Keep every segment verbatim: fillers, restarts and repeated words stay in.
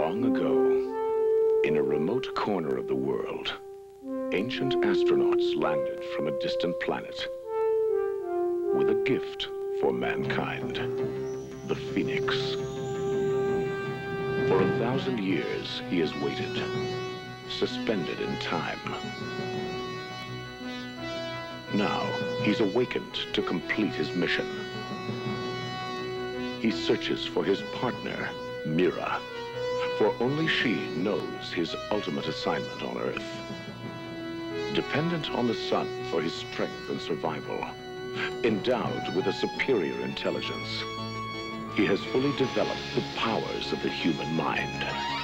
Long ago, in a remote corner of the world, ancient astronauts landed from a distant planet with a gift for mankind, the Phoenix. For a thousand years, he has waited, suspended in time. Now, he's awakened to complete his mission. He searches for his partner, Mira, for only she knows his ultimate assignment on Earth. Dependent on the sun for his strength and survival, endowed with a superior intelligence, he has fully developed the powers of the human mind.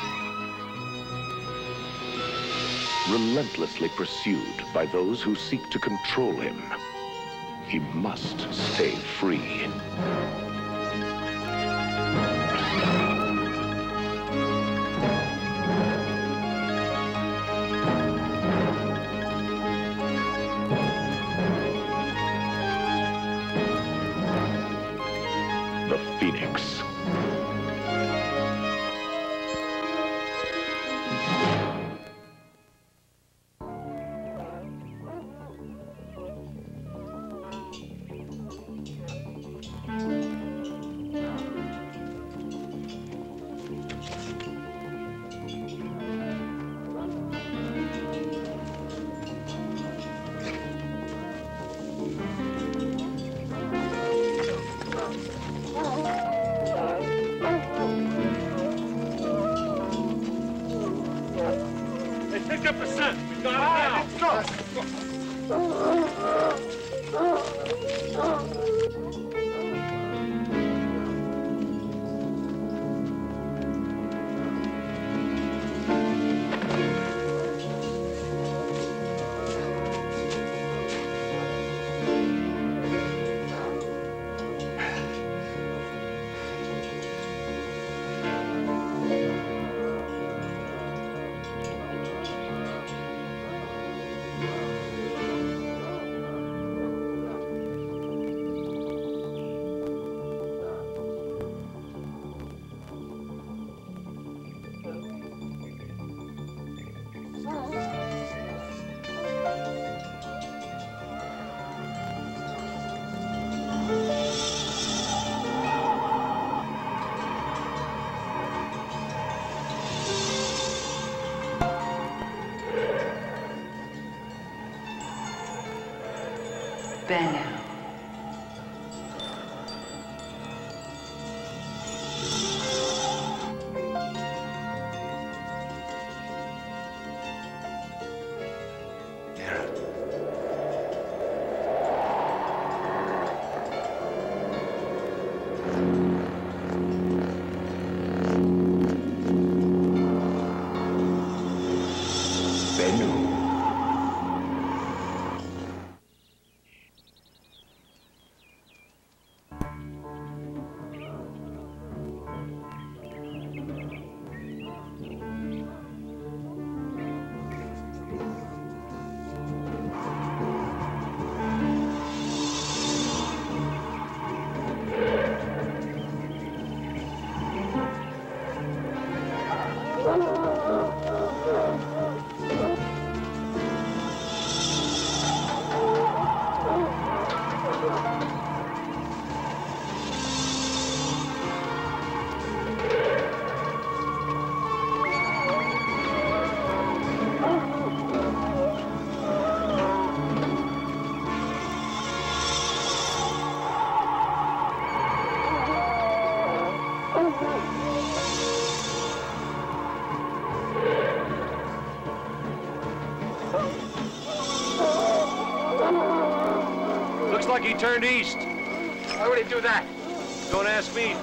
Relentlessly pursued by those who seek to control him, he must stay free. The Phoenix. Benno. Looks like he turned east. Why would he do that? Don't ask me.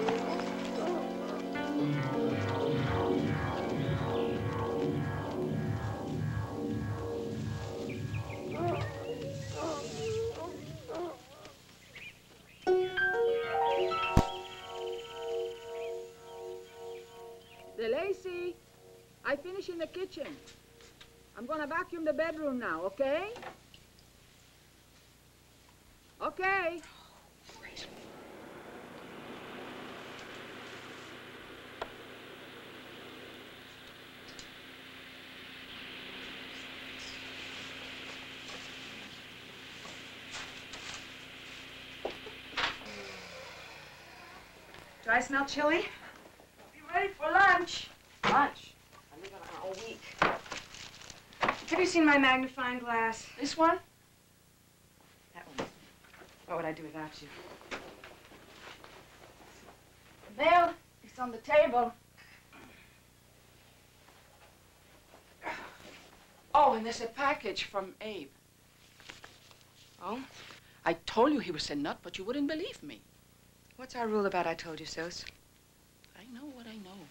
Lacey, I finished in the kitchen. I'm gonna vacuum the bedroom now, okay? Okay. Great. I smell chili? Be ready for lunch. Lunch? I live on all week. Have you seen my magnifying glass? This one? That one. What would I do without you? The mail is on the table. Oh, and there's a package from Abe. Oh? I told you he was a nut, but you wouldn't believe me. What's our rule about I told you so's? I know what I know.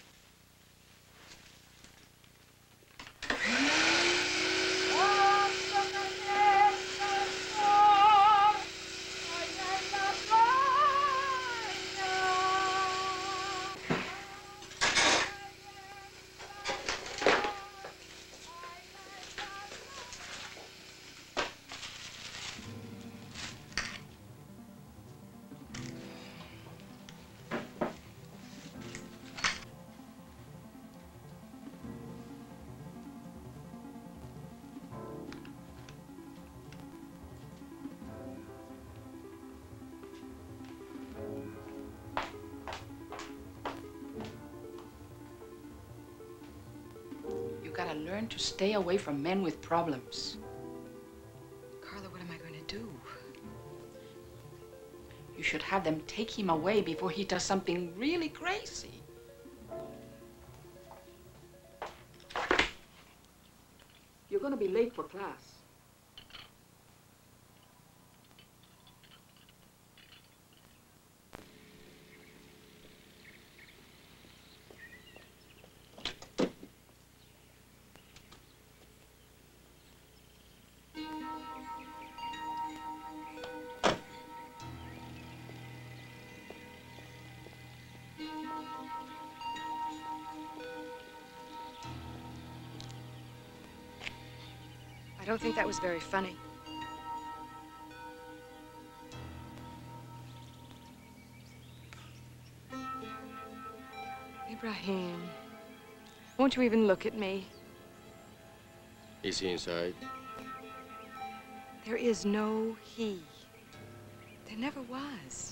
Gotta learn to stay away from men with problems. Carla, what am I going to do? You should have them take him away before he does something really crazy. You're gonna be late for class. I don't think that was very funny. Ibrahim, won't you even look at me? Is he inside? There is no he. There never was.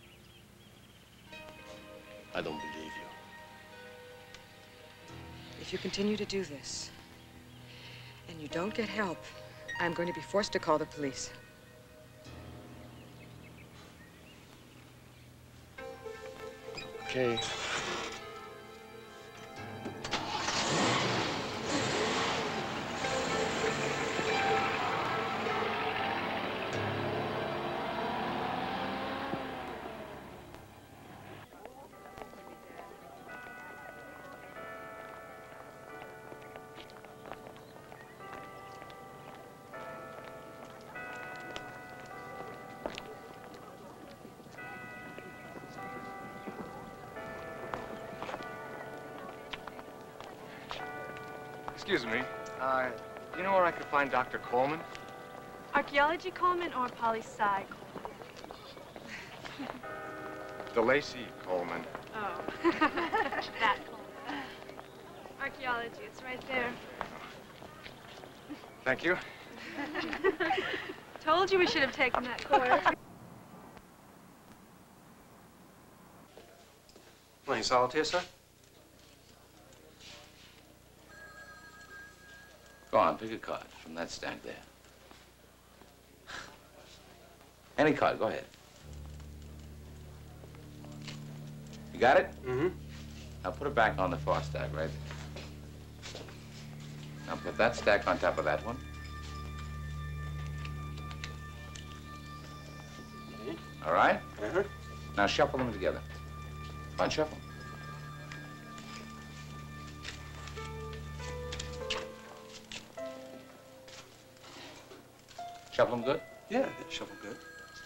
I don't believe you. If you continue to do this, and you don't get help, I'm going to be forced to call the police. Okay. Excuse me. Uh, do you know where I could find Doctor Coleman? Archaeology Coleman or poli-sci Coleman? DeLacy Coleman. Oh. That Coleman. Archaeology, it's right there. Thank you. Told you we should have taken that course. Playing solitaire, sir? Go on, pick a card from that stack there. Any card, go ahead. You got it? Mm-hmm. Now put it back on the far stack, right? Now put that stack on top of that one. Okay. All right? Uh-huh. Now shuffle them together. Come on, shuffle. Shuffle them good? Yeah, they shuffle good.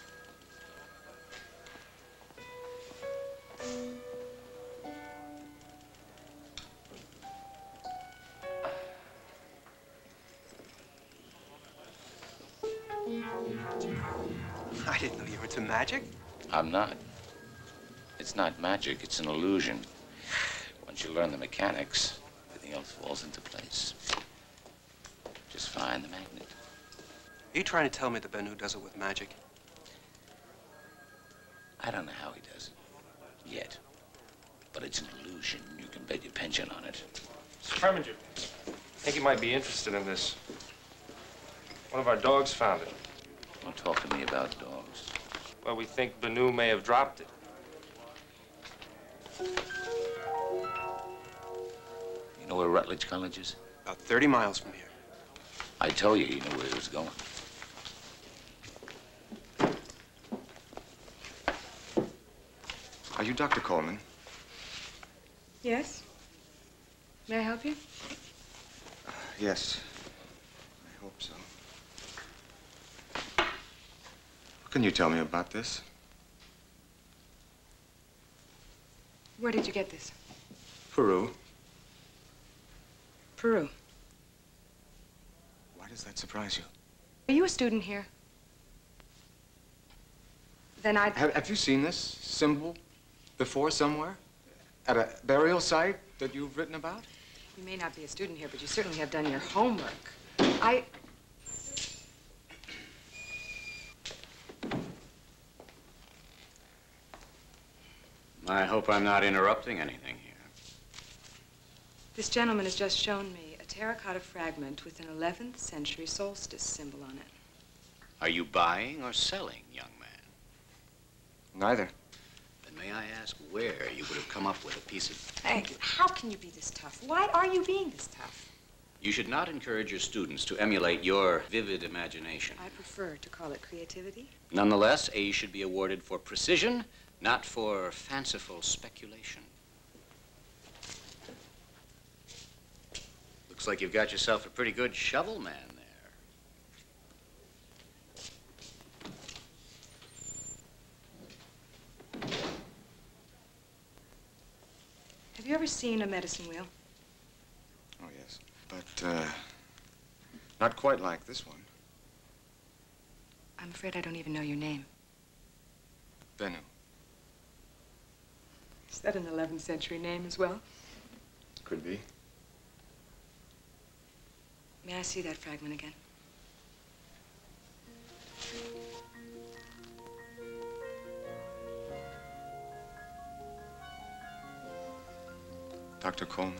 I didn't know you were into magic. I'm not. It's not magic, it's an illusion. Once you learn the mechanics, everything else falls into place. Just find the magnet. Are you trying to tell me that Benu does it with magic? I don't know how he does it. Yet. But it's an illusion. You can bet your pension on it. Mister Preminger, I think you might be interested in this. One of our dogs found it. Don't talk to me about dogs. Well, we think Banu may have dropped it. You know where Rutledge College is? About thirty miles from here. I told you he knew where he was going. Are you Doctor Coleman? Yes? May I help you? Uh, yes. I hope so. What can you tell me about this? Where did you get this? Peru. Peru. Why does that surprise you? Are you a student here? Then I'd... Have, have you seen this symbol before somewhere? At a burial site that you've written about? You may not be a student here, but you certainly have done your homework. I... I hope I'm not interrupting anything here. This gentleman has just shown me a terracotta fragment with an eleventh century solstice symbol on it. Are you buying or selling, young man? Neither. Then may I ask where you would have come up with a piece of... Hey, how can you be this tough? Why are you being this tough? You should not encourage your students to emulate your vivid imagination. I prefer to call it creativity. Nonetheless, A should be awarded for precision, not for fanciful speculation. Looks like you've got yourself a pretty good shovel man there. Have you ever seen a medicine wheel? Oh, yes. But, uh, not quite like this one. I'm afraid I don't even know your name. Benu. Is that an eleventh century name as well? Could be. May I see that fragment again? Doctor Coleman,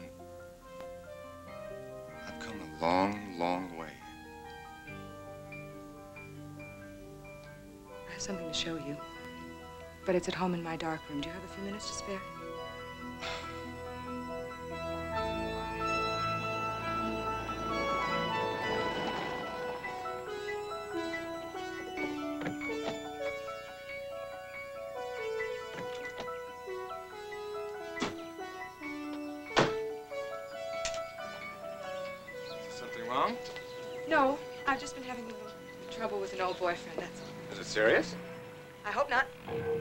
I've come a long, long way. I have something to show you, but it's at home in my dark room. Do you have a few minutes to spare? Something wrong? No, I've just been having a little trouble with an old boyfriend, that's all. Is it serious? I hope not.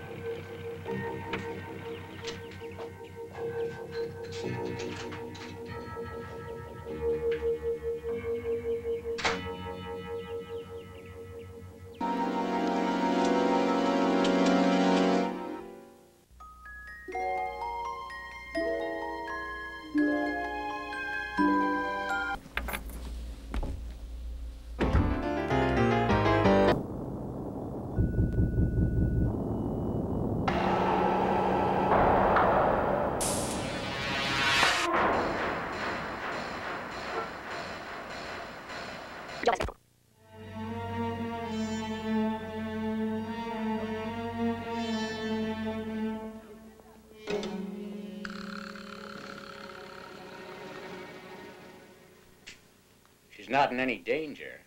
She's not in any danger.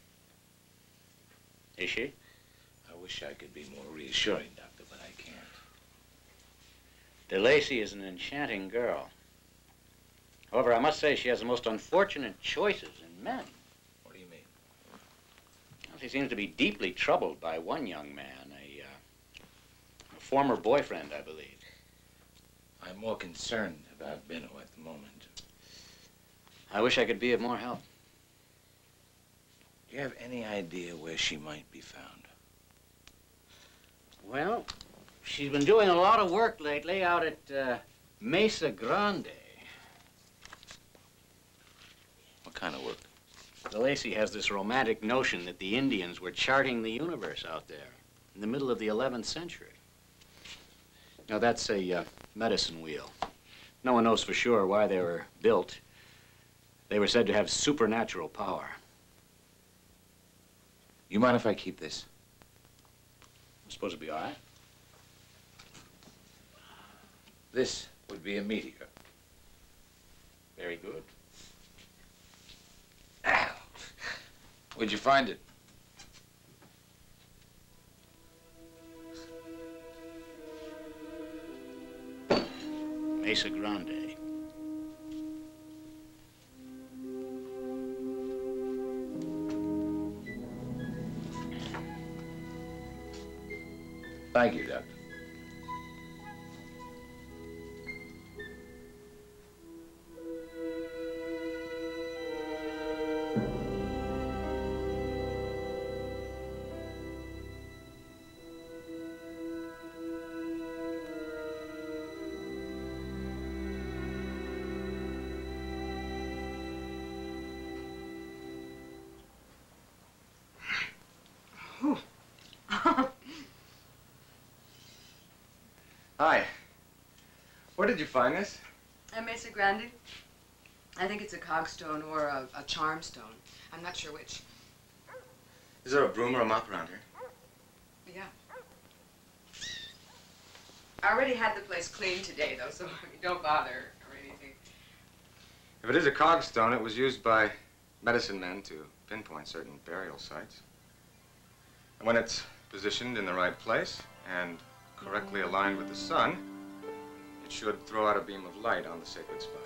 Is she? I wish I could be more reassuring, Doctor, but I can't. DeLacy is an enchanting girl. However, I must say she has the most unfortunate choices in men. What do you mean? Well, she seems to be deeply troubled by one young man, a, uh, a former boyfriend, I believe. I'm more concerned about Benno at the moment. I wish I could be of more help. Do you have any idea where she might be found? Well, she's been doing a lot of work lately out at uh, Mesa Grande. What kind of work? DeLacy has this romantic notion that the Indians were charting the universe out there in the middle of the eleventh century. Now, that's a uh, medicine wheel. No one knows for sure why they were built. They were said to have supernatural power. You mind if I keep this? It's supposed to be all right. This would be a meteor. Very good. Ow. Where'd you find it? Mesa Grande. Thank you, Doctor. Hi. Where did you find this? At Mesa Grande. I think it's a cogstone or a, a charm stone. I'm not sure which. Is there a broom or a mop around here? Yeah. I already had the place cleaned today, though, so don't bother or anything. If it is a cogstone, it was used by medicine men to pinpoint certain burial sites. And when it's positioned in the right place and correctly aligned with the sun, it should throw out a beam of light on the sacred spot.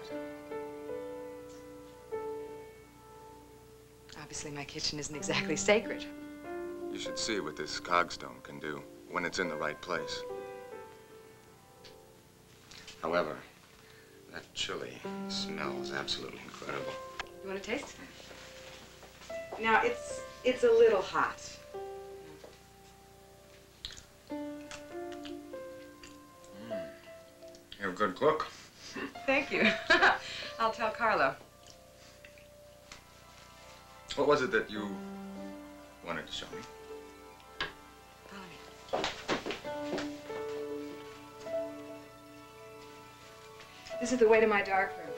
Obviously, my kitchen isn't exactly sacred. You should see what this cogstone can do when it's in the right place. However, that chili smells absolutely incredible. You want to taste? Now, it's, it's a little hot. You're a good cook. Thank you. I'll tell Carlo. What was it that you wanted to show me? Follow me. This is the way to my dark room.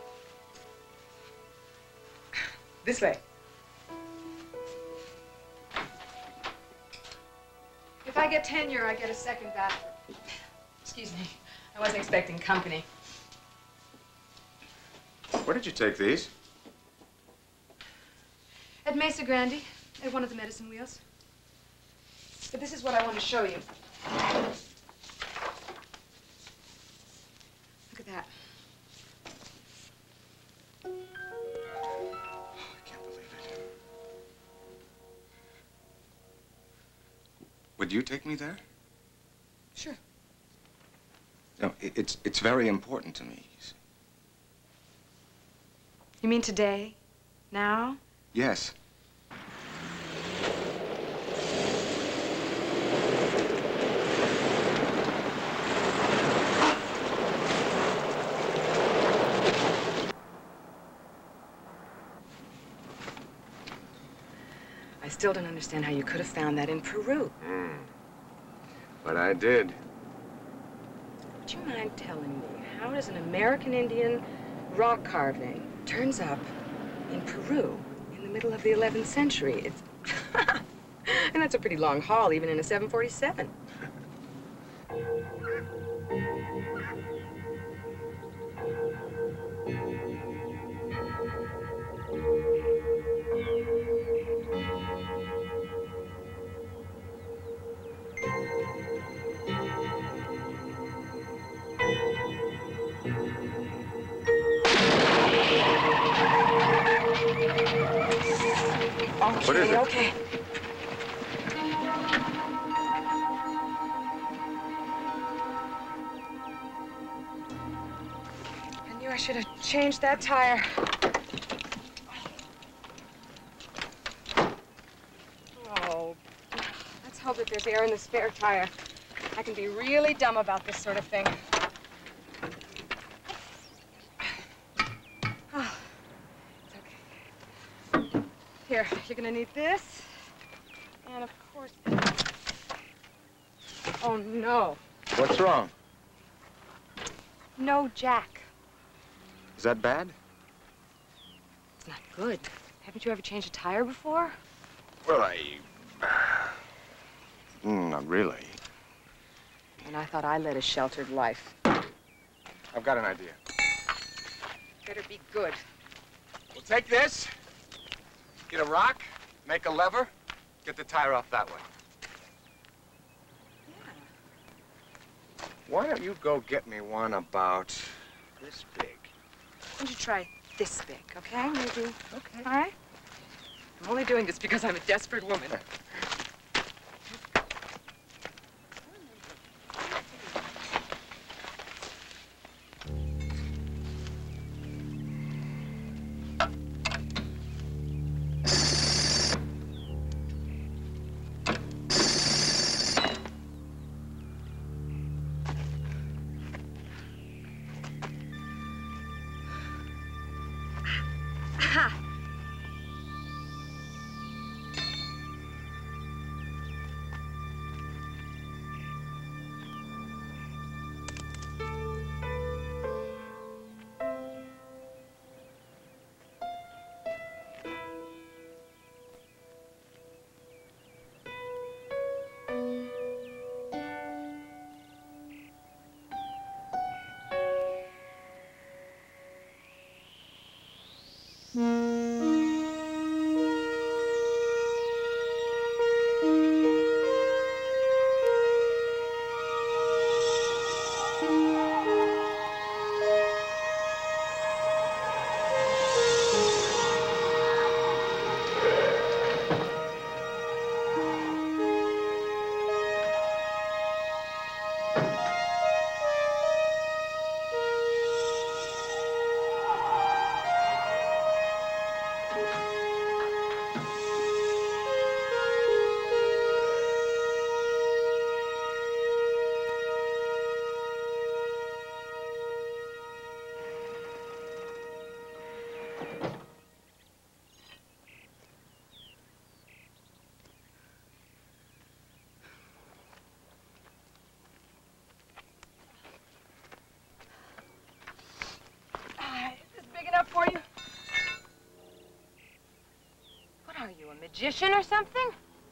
This way. If I get tenure, I get a second bathroom. Excuse me. I wasn't expecting company. Where did you take these? At Mesa Grande, at one of the medicine wheels. But this is what I want to show you. Look at that. Oh, I can't believe it. Would you take me there? Sure. No, it, it's, it's very important to me, you see. You mean today? Now? Yes. I still don't understand how you could have found that in Peru. Mm. But I did. Would you mind telling me, how does an American Indian rock carving turns up in Peru in the middle of the eleventh century? It's and that's a pretty long haul, even in a seven forty-seven. What is it? Okay. I knew I should have changed that tire. Oh, let's hope that there's air in the spare tire. I can be really dumb about this sort of thing. Oh, it's okay. Here, you're gonna need this. And of course, oh no. What's wrong? No jack. Is that bad? It's not good. Haven't you ever changed a tire before? Well, I... Mm, not really. And I thought I led a sheltered life. I've got an idea. Better be good. We'll take this, get a rock, make a lever, get the tire off that way. Yeah. Why don't you go get me one about this big? Why don't you try this big, okay? Maybe. Okay. All right? I'm only doing this because I'm a desperate woman. For you. What are you, a magician or something?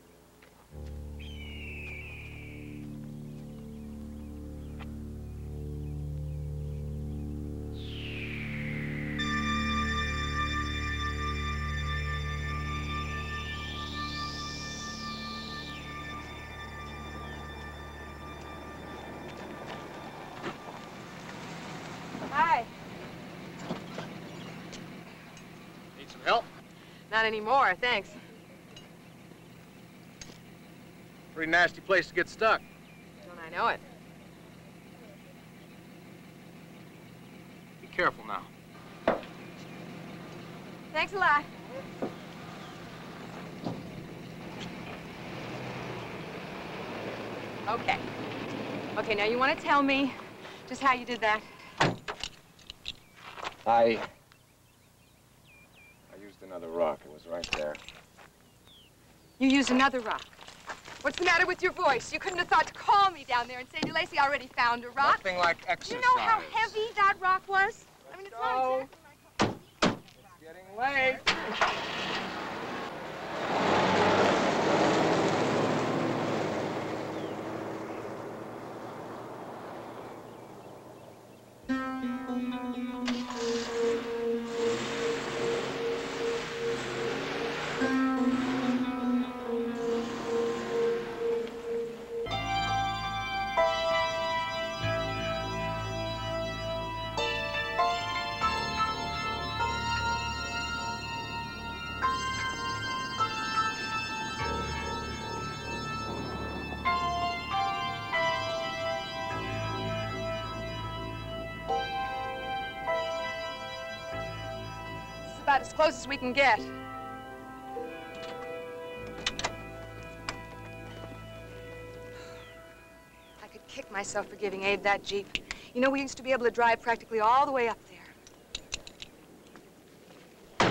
Hi. Help? Not anymore, thanks. Pretty nasty place to get stuck. Don't I know it? Be careful now. Thanks a lot. Okay. Okay, now you want to tell me just how you did that? I... I used another rock. It was right there. You used another rock. What's the matter with your voice? You couldn't have thought to call me down there and say to Lacey, I already found a rock. Nothing like exercise. You know how heavy that rock was? I mean, it's not exactly like... It's getting late. About as close as we can get. I could kick myself for giving Abe that Jeep. You know, we used to be able to drive practically all the way up there.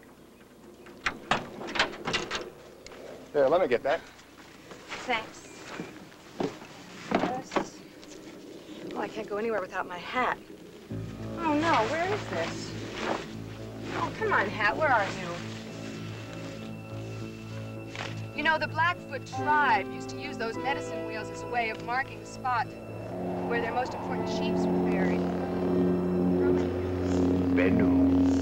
There, let me get that. Thanks. I can't go anywhere without my hat. Oh, no, where is this? Oh, come on, hat, where are you? You know, the Blackfoot tribe used to use those medicine wheels as a way of marking the spot where their most important chiefs were buried. Bennu.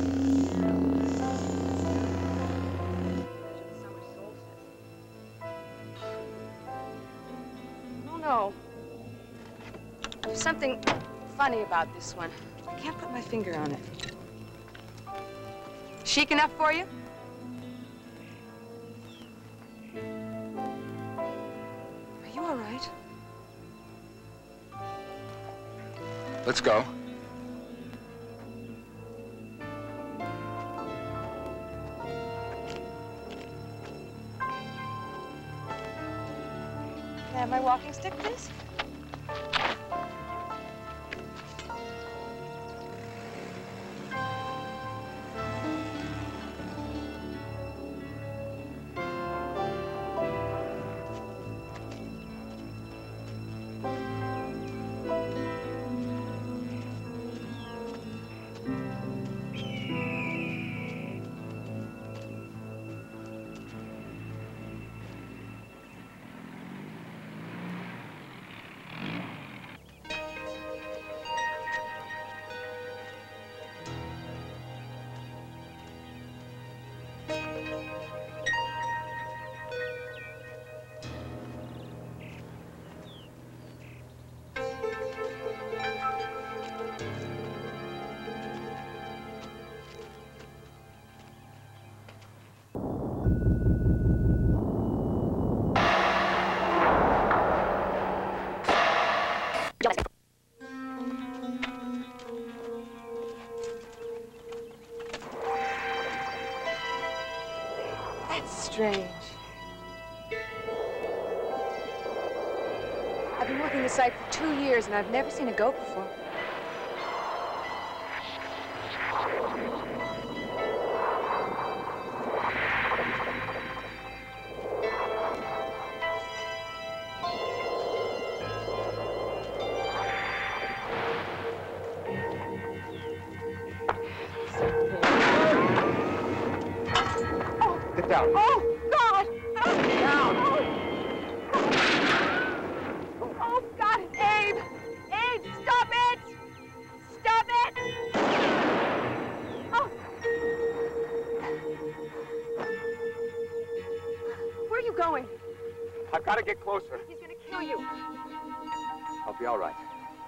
Oh, no. There's something funny about this one. I can't put my finger on it. Chic enough for you? Are you all right? Let's go. Can I have my walking stick, please? That's strange. I've been working the site for two years, and I've never seen a goat before. Get down. Oh, God! Down! Oh, God, Abe! Abe, stop it! Stop it! Oh! Where are you going? I've got to get closer. He's gonna kill you. I'll be all right.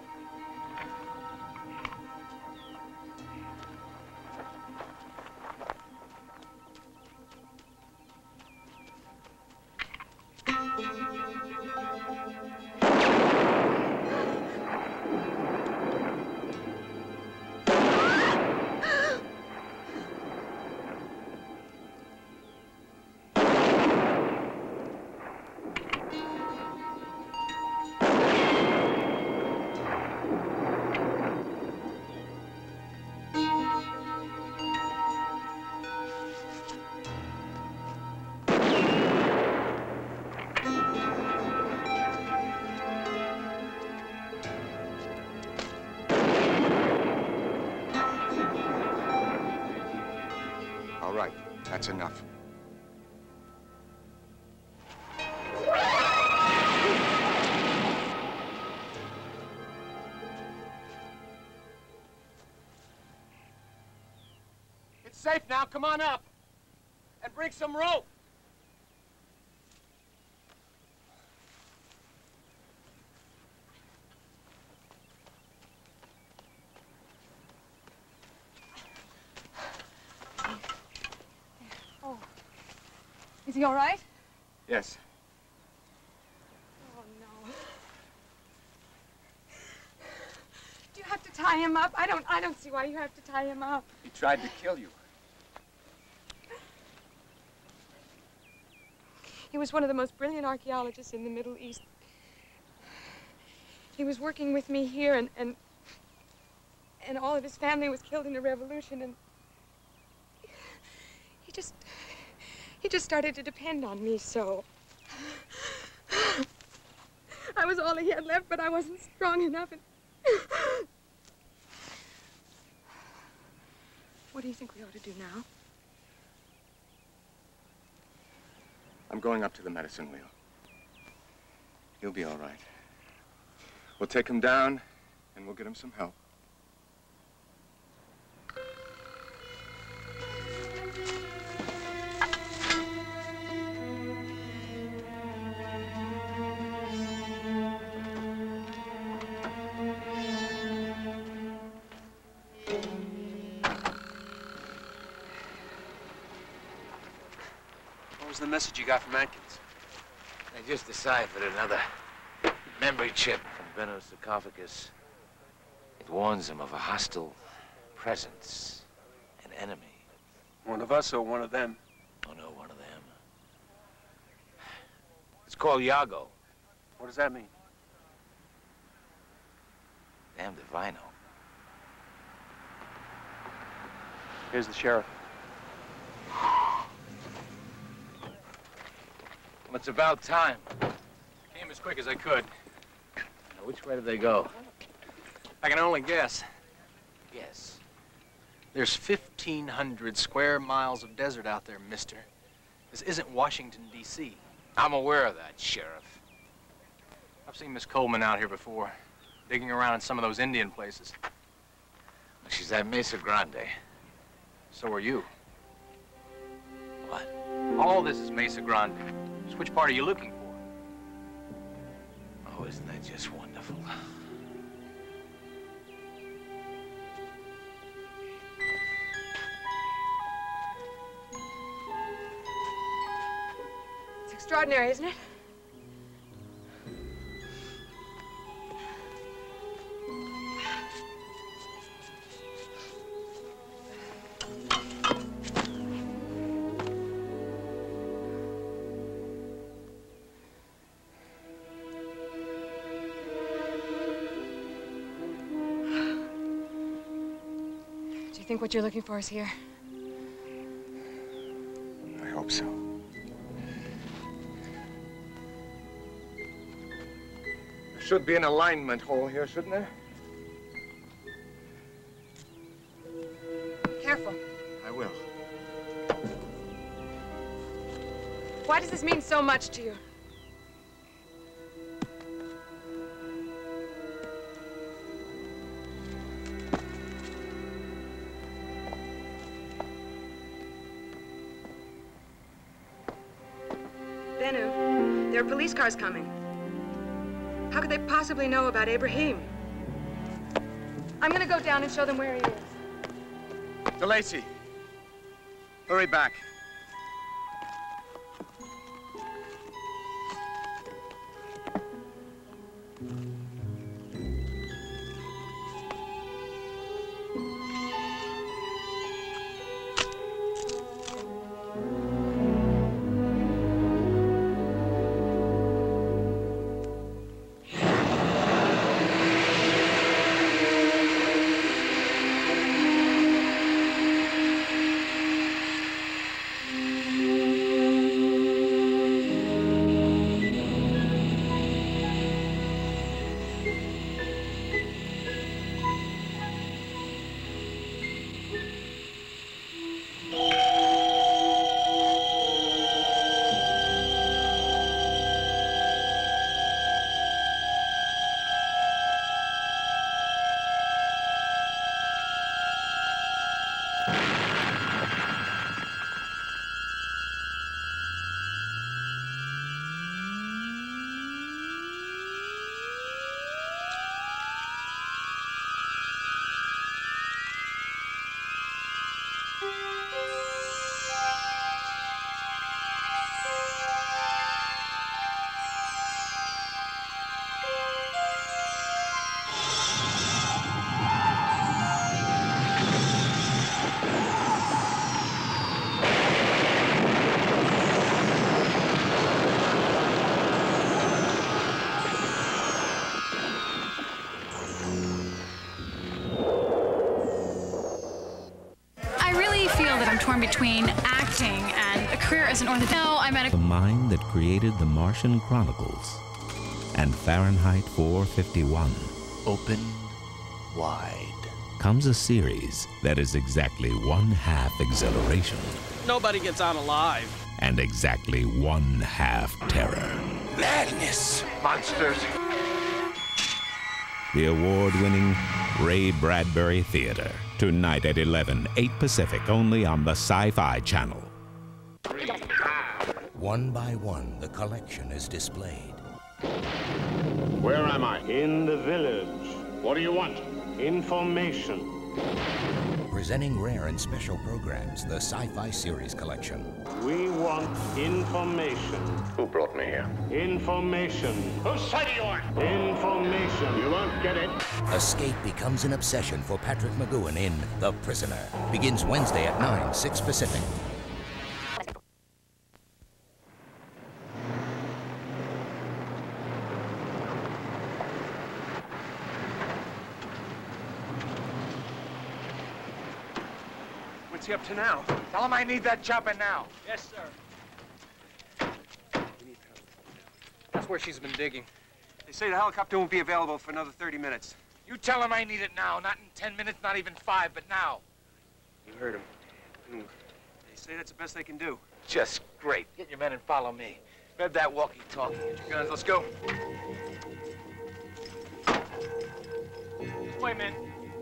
All right, that's enough. It's safe now. Come on up. And bring some rope. Oh. Is he all right? Yes. Oh, no. Do you have to tie him up? I don't, I don't see why you have to tie him up. He tried to kill you. He was one of the most brilliant archaeologists in the Middle East. He was working with me here, and, and, and all of his family was killed in the revolution, and he just, he just started to depend on me, so. I was all he had left, but I wasn't strong enough, and What do you think we ought to do now? I'm going up to the medicine wheel. He'll be all right. We'll take him down, and we'll get him some help. What was the message you got from Atkins? I just deciphered another memory chip from Benno's sarcophagus. It warns him of a hostile presence, an enemy. One of us or one of them? Oh, no, one of them. It's called Yago. What does that mean? Damned if I know. Here's the sheriff. Well, it's about time. Came as quick as I could. Now, which way did they go? I can only guess. Yes. There's fifteen hundred square miles of desert out there, mister. This isn't Washington, D C I'm aware of that, Sheriff. I've seen Miss Coleman out here before, digging around in some of those Indian places. Well, she's at Mesa Grande. So are you. What? All this is Mesa Grande. So which part are you looking for? Oh, isn't that just wonderful? It's extraordinary, isn't it? Do you think what you're looking for is here? I hope so. There should be an alignment hole here, shouldn't there? Careful. I will. Why does this mean so much to you? Bennu, there are police cars coming. How could they possibly know about Ibrahim? I'm gonna go down and show them where he is. DeLacy, hurry back. Torn between acting and a career as an orthopedist. No, I'm at a... The mind that created the Martian Chronicles and Fahrenheit four fifty-one. Open wide. comes a series that is exactly one half exhilaration Nobody gets out alive. and exactly one half terror. Madness! Monsters! The award-winning Ray Bradbury Theater. Tonight at eleven, eight Pacific, only on the Sci-Fi Channel. One by one, the collection is displayed. Where am I? In the village. What do you want? Information. Presenting rare and special programs, the Sci-Fi Series Collection. We want information. Who brought me here? Information. Whose side are you on? Information. You won't get it. Escape becomes an obsession for Patrick McGowan in The Prisoner. Begins Wednesday at nine, six Pacific. What's he up to now? Tell him I need that chopper now. Yes, sir. That's where she's been digging. They say the helicopter won't be available for another thirty minutes. You tell him I need it now. Not in ten minutes, not even five, but now. You heard him. Mm. They say that's the best they can do. Just great. Get your men and follow me. Grab that walkie-talkie. Get your guns, let's go. This way, man.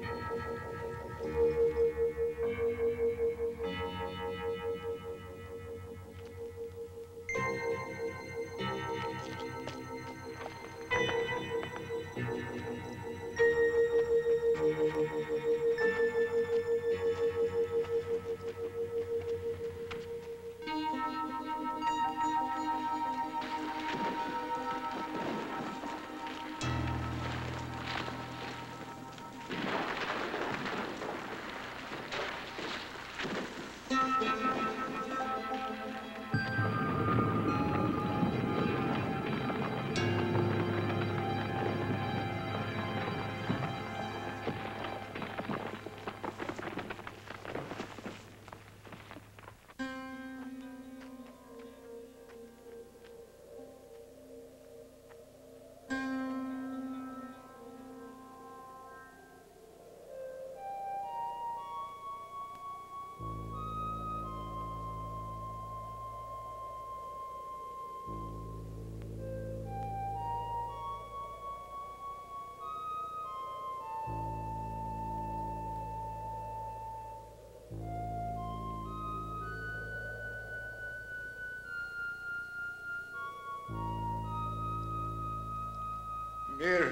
Mira.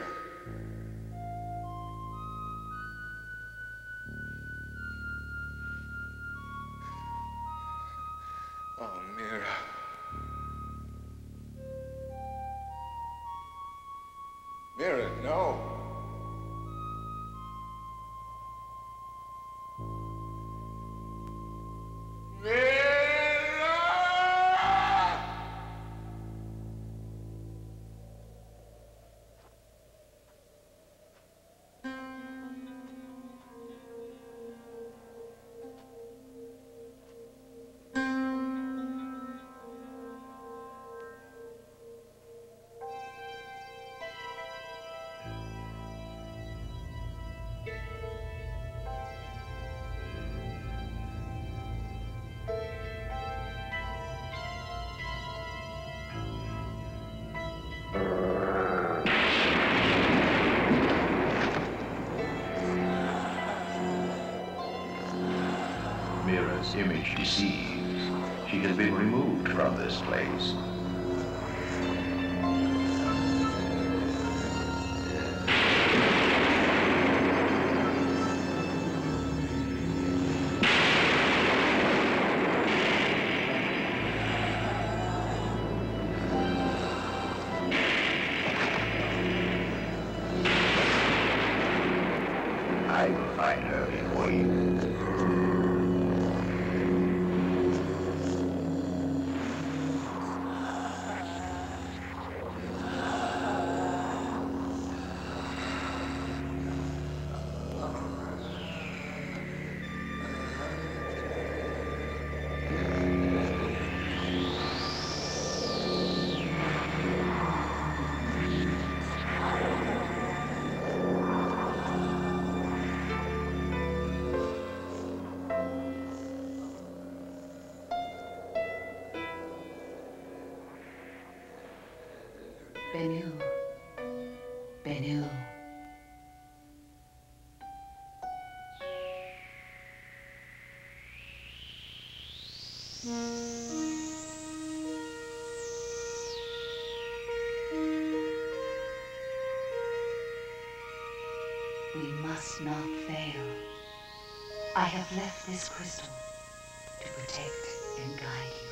Oh, Mira. Mira, no. Mira's image deceives. She has been removed from this place. I will find her before you. Bennu. Bennu. We must not fail. I have left this crystal to protect and guide you.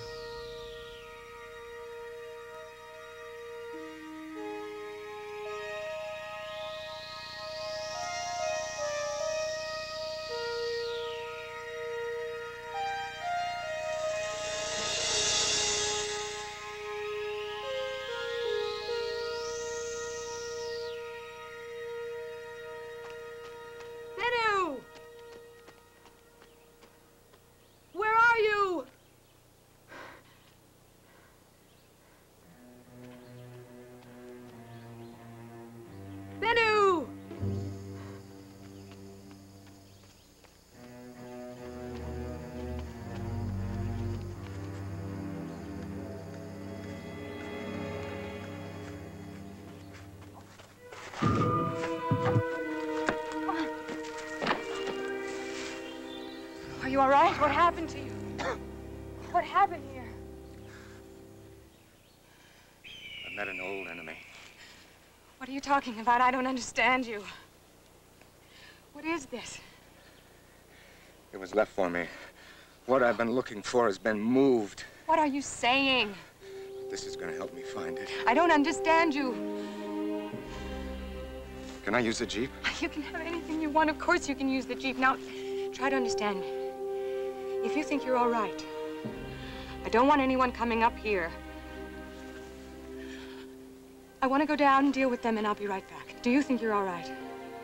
Bennu! Where are you? Bennu! Are you all right? What happened to you? What happened here? I met an old enemy. What are you talking about? I don't understand you. What is this? It was left for me. What I've been looking for has been moved. What are you saying? This is gonna help me find it. I don't understand you. Can I use the Jeep? You can have anything you want. Of course you can use the Jeep. Now, try to understand me. If you think you're all right, I don't want anyone coming up here. I want to go down and deal with them, and I'll be right back. Do you think you're all right?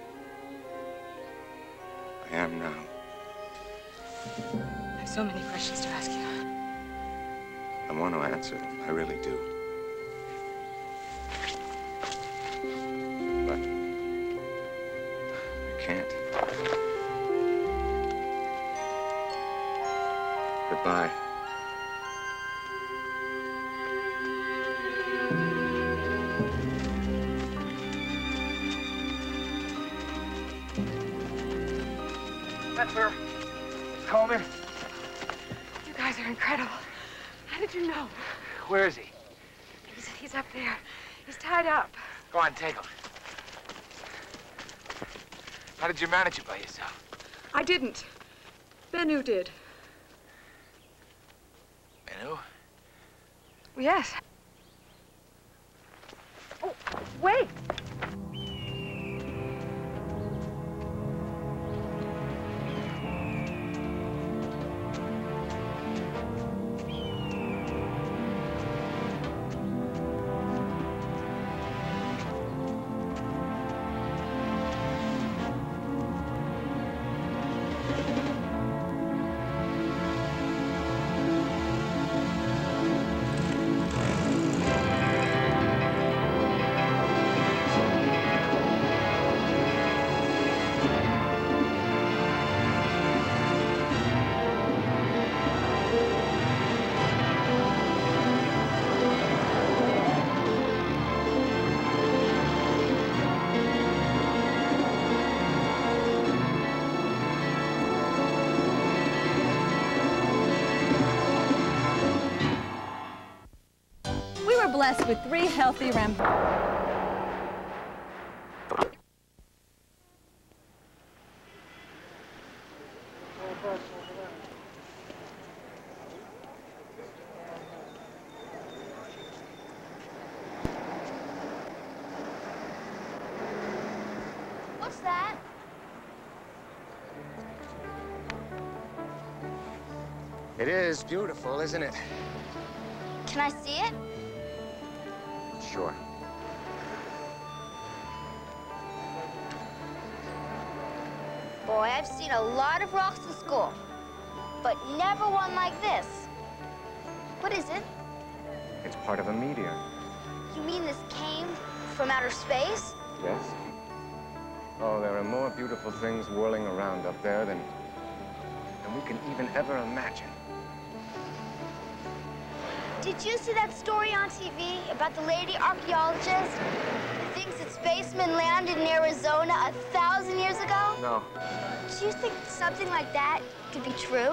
I am now. I have so many questions to ask you. I want to answer them. I really do. But I can't. Goodbye. Spencer, Coleman. You guys are incredible. How did you know? Where is he? He's, he's up there. He's tied up. Go on, take him. How did you manage it by yourself? I didn't. Bennu did. Bennu? Yes. Oh, wait! Blessed with three healthy ram. What's that? It is beautiful, isn't it? Can I see it? Sure. Boy, I've seen a lot of rocks in school, but never one like this. What is it? It's part of a meteor. You mean this came from outer space? Yes? Oh, there are more beautiful things whirling around up there than, than we can even ever imagine. Did you see that story on T V about the lady archaeologist who thinks that spacemen landed in Arizona a thousand years ago? No. Do you think something like that could be true?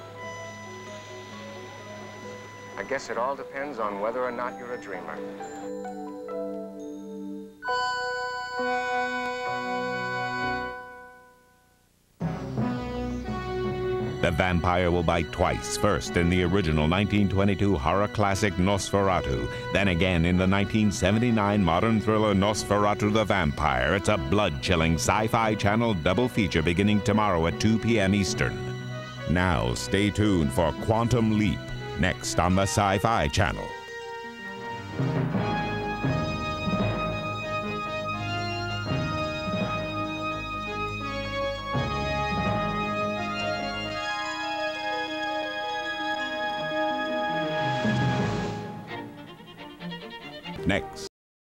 I guess it all depends on whether or not you're a dreamer. The vampire will bite twice, first in the original nineteen twenty-two horror classic Nosferatu, then again in the nineteen seventy-nine modern thriller Nosferatu the Vampire. It's a blood-chilling Sci-Fi Channel double feature beginning tomorrow at two p m Eastern. Now stay tuned for Quantum Leap, next on the Sci-Fi Channel. Next.